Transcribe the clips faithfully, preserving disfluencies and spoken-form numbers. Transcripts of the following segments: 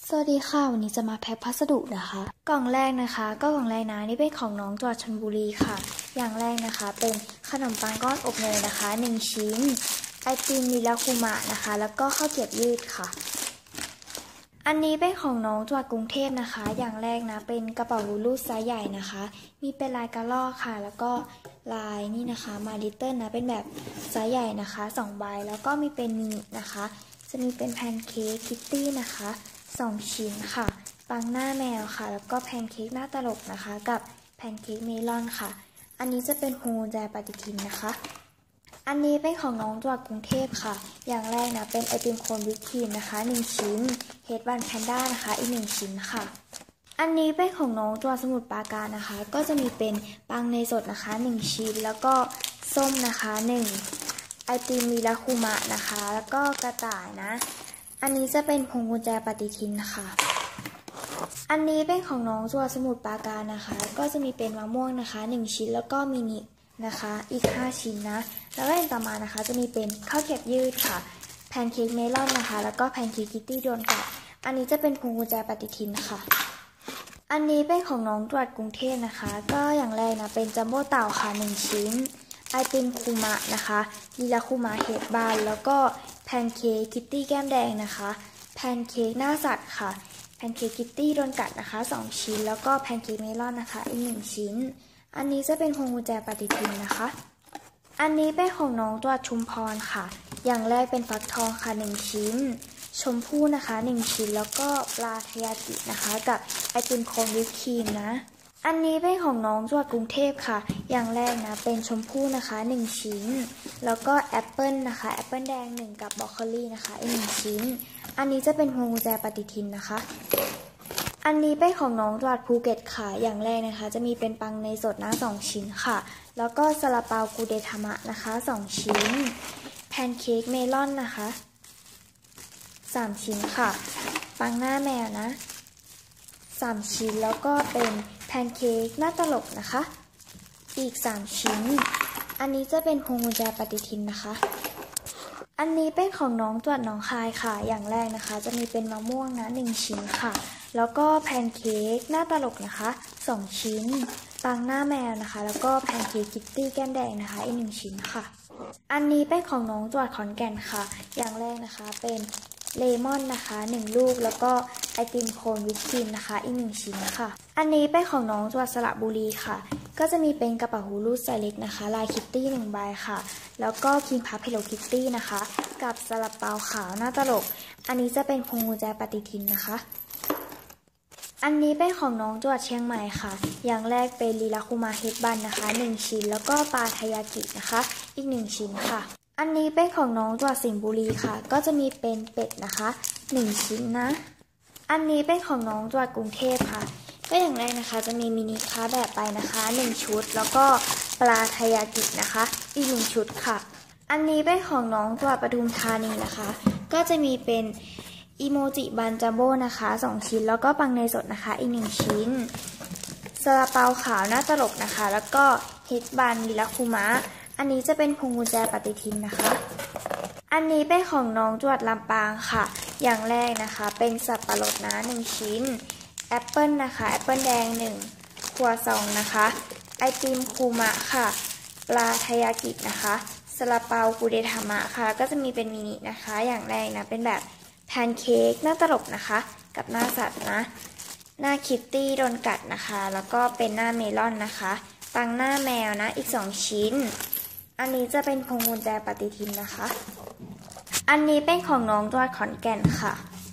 สวัสดีค่ะวันนี้จะมาแพ็คพัสดุนะคะกล่องแรกนะคะก็กล่องแรกนะนี่เป็นของน้องจังหวัดชลบุรีค่ะอย่างแรกนะคะเป็นขนมปังก้อนอบเนยนะคะหนึ่งชิ้นไอติมมิราคุมะนะคะแล้วก็ข้าวเกรี๊ยวยืดค่ะอันนี้เป็นของน้องจังหวัดกรุงเทพนะคะอย่างแรกนะเป็นกระเป๋าลูกไซส์ใหญ่นะคะมีเป็นลายกระรอกค่ะแล้วก็ลายนี่นะคะมาลิตเติ้ลนะเป็นแบบไซส์ใหญ่นะคะสองใบแล้วก็มีเป็นมินินะคะจะมีเป็นแพนเค้กคิตตี้นะคะสองชิ้นค่ะปังหน้าแมวค่ะแล้วก็แพนเค้กหน้าตลกนะคะกับแพนเค้กเมลอนค่ะอันนี้จะเป็นพวงกุญแจปฏิทินนะคะอันนี้เป็นของน้องจังหวัดกรุงเทพค่ะอย่างแรกนะเป็นไอติมโคนวิปครีมนะคะหนึ่งชิ้นเฮดบันแพนด้านะคะอีกหนึ่งชิ้นค่ะอันนี้เป็นของน้องจังหวัดสมุทรปราการนะคะก็จะมีเป็นปังเนยสดนะคะหนึ่งชิ้นแล้วก็ส้มนะคะหนึ่งไอติมมิราคุมะนะคะแล้วก็กระต่ายนะอันนี้จะเป็นพวงกุญแจปฏิทินนะคะอันนี้เป็นของน้องจังหวัดสมุทรปราการนะคะก็จะมีเป็นมะม่วงนะคะหนึ่งชิ้นแล้วก็มินินะคะอีกห้าชิ้นนะแล้วก็อย่างต่อมานะคะจะมีเป็นข้าวเกรี๊ยวยืดค่ะแพนเค้กเมลอนนะคะแล้วก็แพนเค้กคิตตี้โดนกัดอันนี้จะเป็นพวงกุญแจปฏิทินค่ะอันนี้เป็นของน้องจังหวัดกรุงเทพนะคะก็อย่างแรกนะเป็นจัมโบ้เต่าค่ะหนึ่งชิ้นไอติมคุมะนะคะมิราคุมะเฮดบาร์แล้วก็แพนเค้กคิตตี้แก้มแดงนะคะแพนเค้กหน้าสัตว์ค่ะแพนเค้กคิตตี้โดนกัดนะคะสองชิ้นแล้วก็แพนเค้กเมลอนนะคะอีกหนึ่งชิ้นอันนี้จะเป็นพวงกุญแจปฏิทินนะคะอันนี้เป็นของน้องจังหวัดชุมพรค่ะอย่างแรกเป็นฟักทองค่ะหนึ่งชิ้นชมพู่นะคะหนึ่งชิ้นแล้วก็ปลาทยากินะคะกับไอติมโคนวิปครีมนะอันนี้เป็นของน้องจังหวัดกรุงเทพค่ะอย่างแรกนะเป็นชมพู่นะคะหนึ่งชิ้นแล้วก็แอปเปิลนะคะแอปเปิลแดงหนึ่งกับบรอกโคลีนะคะอีกหนึ่งชิ้นอันนี้จะเป็นพวงกุญแจปฏิทินนะคะอันนี้เป็นของน้องจังหวัดภูเก็ตค่ะอย่างแรกนะคะจะมีเป็นปังเนยสดนะสองชิ้นค่ะแล้วก็ซาลาเปากูเดทามะนะคะสองชิ้นแพนเค้กเมลอนนะคะสามชิ้นค่ะปังหน้าแมวนะสามชิ้นแล้วก็เป็นแพนเค้กหน้าตลกนะคะอีกสามชิ้นอันนี้จะเป็นพวงกุญแจปฏิทินนะคะอันนี้เป็นของน้องจังหวัดหนองคายค่ะอย่างแรกนะคะจะมีเป็นมะม่วงนะหนึ่งชิ้นค่ะแล้วก็แพนเค้กหน้าตลกนะคะสองชิ้นปังหน้าแมวนะคะแล้วก็แพนเค้กคิตตี้แก้มแดงนะคะอีกหนึ่งชิ้นค่ะอันนี้เป็นของน้องจังหวัดขอนแก่นค่ะอย่างแรกนะคะเป็นเลมอนนะคะหนึ่งลูกแล้วก็ไอติมโคนวิปครีมนะคะอีกหนึ่งชิ้นค่ะอันนี้เป็นของน้องจังหวัดสระบุรีค่ะก็จะมีเป็นกระเป๋าหูรูดไซส์เล็กนะคะลายคิตตี้หนึ่งใบค่ะแล้วก็ครีมพับเฮลโลคิตตี้นะคะกับซาลาเปาขาวหน้าตลกอันนี้จะเป็นพวงกุญแจปฏิทินนะคะอันนี้เป็นของน้องจังหวัดเชียงใหม่ค่ะอย่างแรกเป็นมิราคุมะเฮดบันนะคะหนึ่งชิ้นแล้วก็ปลาทายากินะคะอีกหนึ่งชิ้นค่ะอันนี้เป็นของน้องจังหวัดสิงห์บุรีค่ะก็จะมีเป็นเป็ดนะคะหนึ่งชิ้นนะอันนี้เป็นของน้องจังหวัดกรุงเทพค่ะก็อย่างแรกนะคะจะมีมินิคาแบบไปนะคะหนึ่งชุดแล้วก็ปลาทายากินะคะอีกหนึ่งชุดค่ะอันนี้เป็นของน้องจังหวัดปทุมธานีนะคะก็จะมีเป็นอีโมจิบันจัมโบ้นะคะสองชิ้นแล้วก็ปังเนยสดนะคะอีกหนึ่งชิ้นซาลาเปาขาวหน้าตลกนะคะแล้วก็เฮดบันมิราคุมะอันนี้จะเป็นพวงกุญแจปฏิทินนะคะอันนี้เป็นของน้องจังหวัดลำปางค่ะอย่างแรกนะคะเป็นสับปะรดนะหนึ่งชิ้นแอปเปิลนะคะแอปเปิลแดงหนึ่งครัวซองนะคะไอติมคูมะค่ะปลาทายากินะคะซาลาเปากูเดทามะค่ะก็จะมีเป็นมินินะคะอย่างแรกนะเป็นแบบแพนเค้กหน้าตลกนะคะกับหน้าสัตว์นะหน้าคิตตี้โดนกัดนะคะแล้วก็เป็นหน้าเมลอนนะคะปังหน้าแมวนะอีกสองชิ้นอันนี้จะเป็นพวงกุญแจปฏิทินนะคะอันนี้เป็นของน้องจังหวัดขอนแก่นค่ะ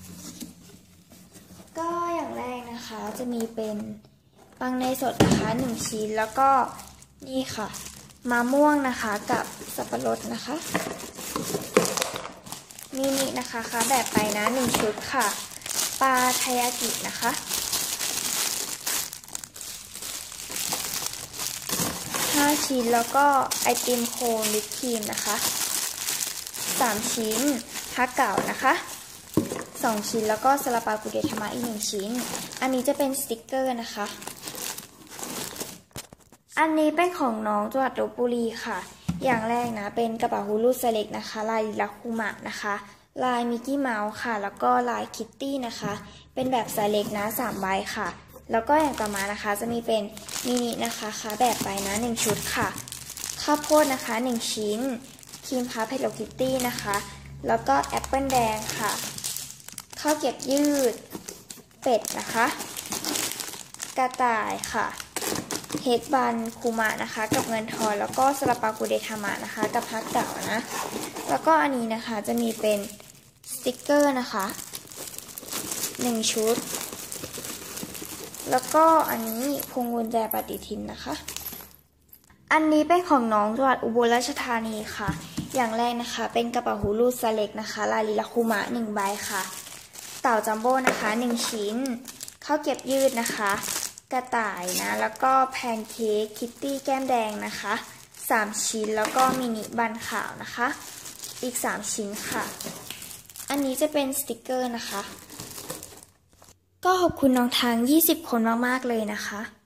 ก็อย่างแรกนะคะจะมีเป็นปังเนยสดนะคะหนึ่งชิ้นแล้วก็นี่ค่ะมะม่วงนะคะกับสับปะรดนะคะมินินะคะคะแบบไปนะหนึ่งชุดค่ะปลาทายากินะคะห้าชิ้นแล้วก็ไอติมโคนวิปครีมนะคะสามชิ้นฮักเก่านะคะสองชิ้นแล้วก็ซาลาเปากูเดทามะอีกหนึ่งชิ้นอันนี้จะเป็นสติกเกอร์นะคะอันนี้เป็นของน้องจังหวัดลพบุรีค่ะอย่างแรกนะเป็นกระเป๋าฮูลูไซส์เล็กนะคะลายมิราคุมะนะคะลายมิกกี้เมาส์ค่ะแล้วก็ลายคิตตี้นะคะเป็นแบบไซส์เล็กนะสามใบค่ะแล้วก็อย่างต่อมานะคะจะมีเป็นมินินะคะคะแบบใบนะหนึ่งชุดค่ะข้าวโพดนะคะหนึ่งชิ้นครีมพับเฮลโลคิตตี้นะคะแล้วก็แอปเปิลแดงค่ะข้าวเก็บยืดเป็ดนะคะกระต่ายค่ะเฮดบันคูมะนะคะกับเงินทอนแล้วก็ซาลาปากูเดทามะนะคะกับพักเก่านะแล้วก็อันนี้นะคะจะมีเป็นสติกเกอร์นะคะหนึ่งชุดแล้วก็อันนี้พวงกุญแจปฏิทินนะคะอันนี้เป็นของน้องจังหวัดอุบลราชธานีค่ะอย่างแรกนะคะเป็นกระเป๋าหูรูดสเล็กนะคะลายลิลาคุมะหนึ่งใบค่ะเต่าจัมโบ้นะคะหนึ่งชิ้นข้าวเก็บยืดนะคะกระต่ายนะแล้วก็แพนเค้กคิตตี้แก้มแดงนะคะสามชิ้นแล้วก็มินิบันขาวนะคะอีกสามชิ้นค่ะอันนี้จะเป็นสติกเกอร์นะคะก็ขอบคุณน้องทางยี่สิบคนมากๆเลยนะคะ